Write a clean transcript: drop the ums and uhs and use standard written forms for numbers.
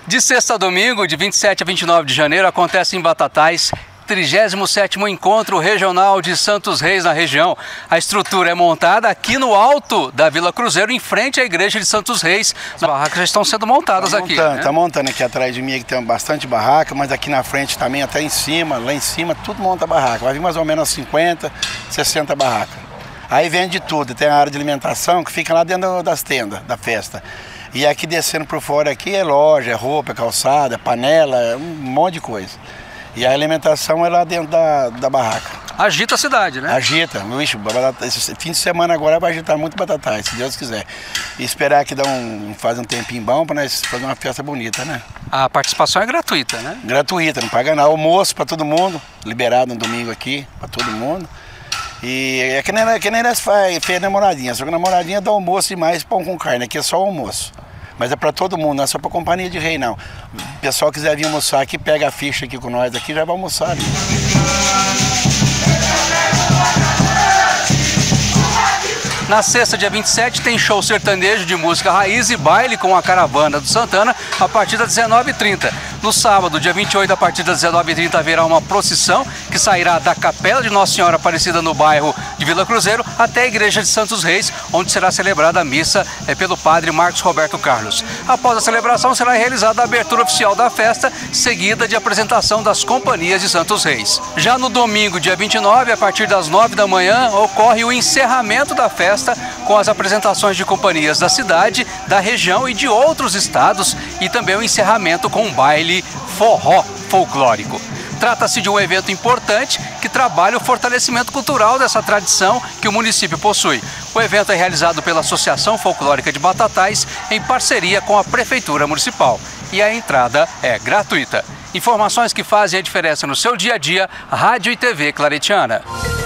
De sexta a domingo, de 27 a 29 de janeiro, acontece em Batatais 37º Encontro Regional de Santos Reis na região. A estrutura é montada aqui no alto da Vila Cruzeiro, em frente à igreja de Santos Reis. As barracas já estão sendo montadas aqui. Tá montando aqui atrás de mim, que tem bastante barraca, mas aqui na frente também, até em cima, lá em cima, tudo monta barraca. Vai vir mais ou menos 50, 60 barracas. Aí vende tudo, tem a área de alimentação que fica lá dentro das tendas da festa. E aqui descendo por fora aqui é loja, é roupa, é calçada, é panela, é um monte de coisa. E a alimentação é lá dentro da barraca. Agita a cidade, né? Agita. Ixi, esse fim de semana agora vai agitar muito Batatais, se Deus quiser. E esperar que faz um tempinho bom para nós fazer uma festa bonita, né? A participação é gratuita, né? Gratuita, não paga nada. Almoço para todo mundo, liberado no domingo aqui, para todo mundo. E é que nem nós fez namoradinha, só que a namoradinha dá almoço e mais pão com carne, aqui é só o almoço. Mas é para todo mundo, não é só para companhia de rei, não. O pessoal quiser vir almoçar aqui, pega a ficha aqui com nós aqui, já vai almoçar ali. Na sexta, dia 27, tem show sertanejo de música raiz e baile com a caravana do Santana a partir das 19h30. No sábado, dia 28, a partir das 19h30, haverá uma procissão que sairá da Capela de Nossa Senhora Aparecida no bairro de Vila Cruzeiro até a Igreja de Santos Reis, onde será celebrada a missa pelo padre Marcos Roberto Carlos. Após a celebração, será realizada a abertura oficial da festa, seguida de apresentação das companhias de Santos Reis. Já no domingo, dia 29, a partir das 9 da manhã, ocorre o encerramento da festa com as apresentações de companhias da cidade, da região e de outros estados e também o encerramento com um baile forró folclórico. Trata-se de um evento importante que trabalha o fortalecimento cultural dessa tradição que o município possui. O evento é realizado pela Associação Folclórica de Batatais em parceria com a Prefeitura Municipal e a entrada é gratuita. Informações que fazem a diferença no seu dia a dia, Rádio e TV Claretiana.